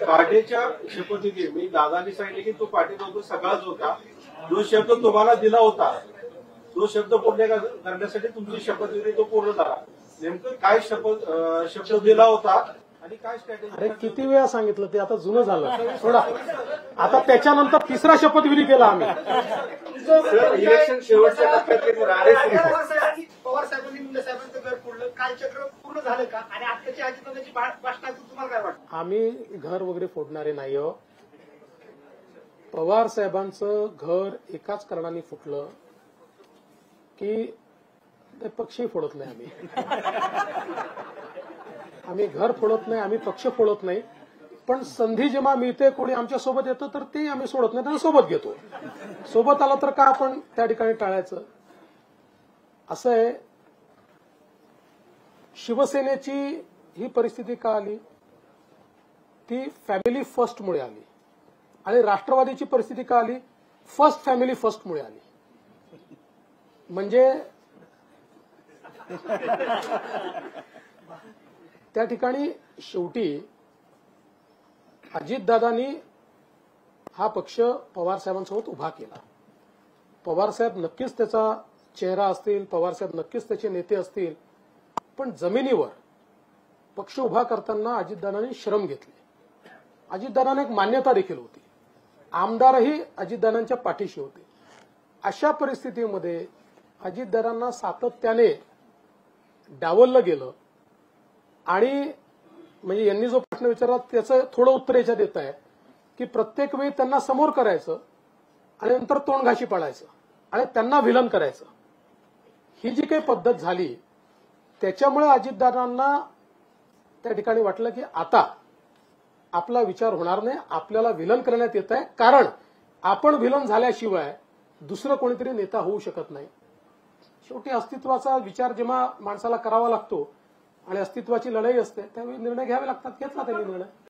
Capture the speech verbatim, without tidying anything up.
पार्टीच्या शपथविधी मी दादानी सांगितले की तो पार्टीचा तो सगळाच होता. जो शब्द तुम्हाला दिला होता तो शब्द पूर्ण करण्यासाठी तुमची शपथविधी तो पूर्ण झाला. नेमकं काय शपथ शब्द दिला होता आणि काय स्ट्रॅटेजी? अरे किती वेळा सांगितलं ते आता जुनं झालं थोडा. आता त्याच्यानंतर तिसरा शपथविधी केला आम्ही. इलेक्शन शेवटच्या टप्प्यात पवार साहेबांनी मुंडे साहेबांचं घर फोडलं, काल चक्र पूर्ण झालं का? आणि आत्ताची अजितदादांची भाषणातून तुम्हाला काय वाटतं? आम्ही घर वगैरे फोडणारे नाही हो. पवार साहेबांचं घर एकाच कारणाने फुटलं की ते पक्षही फोडत नाही आम्ही. आम्ही घर फोडत नाही, आम्ही पक्ष फोडत नाही. पण संधी जेव्हा मिळते कोणी आमच्या सोबत येतं तर ते आम्ही सोडत नाही, त्यांना सोबत घेतो. सोबत आलं तर का आपण त्या ठिकाणी टाळायचं? असं आहे. शिवसेनेची ही परिस्थिती का आली? ती फॅमिली फर्स्टमुळे आली. आणि राष्ट्रवादीची परिस्थिती का आली? फर्स्ट फॅमिली फर्स्टमुळे आली. म्हणजे त्या ठिकाणी शेवटी अजितदादांनी हा पक्ष पवारसाहेबांसोबत उभा केला. पवारसाहेब नक्कीच त्याचा चेहरा असतील, पवारसाहेब नक्कीच त्याचे नेते असतील. पण जमिनीवर पक्ष उभा करताना अजितदादांनी श्रम घेतले. अजितदादांना एक मान्यता देखील होती. आमदारही अजितदादांच्या पाठीशी होते. अशा परिस्थितीमध्ये अजितदादांना सातत्याने डावललं गेलं. आणि म्हणजे यांनी जो प्रश्न विचारला त्याचं थोडं उत्तर याच्यात येत आहे की प्रत्येक वेळी त्यांना समोर करायचं आणि नंतर तोंड घाशी पाडायचं आणि त्यांना विलन करायचं. ही जी काही पद्धत झाली त्याच्यामुळे अजितदादांना त्या ठिकाणी वाटलं की आता आपला विचार होणार नाही, आपल्याला विलन करण्यात येत आहे. कारण आपण विलन झाल्याशिवाय दुसरं कोणीतरी नेता होऊ शकत नाही. शेवटी अस्तित्वाचा विचार जेव्हा माणसाला करावा लागतो आणि अस्तित्वाची लढाई असते त्यावेळी निर्णय घ्यावे लागतात. घेतला त्यांनी निर्णय.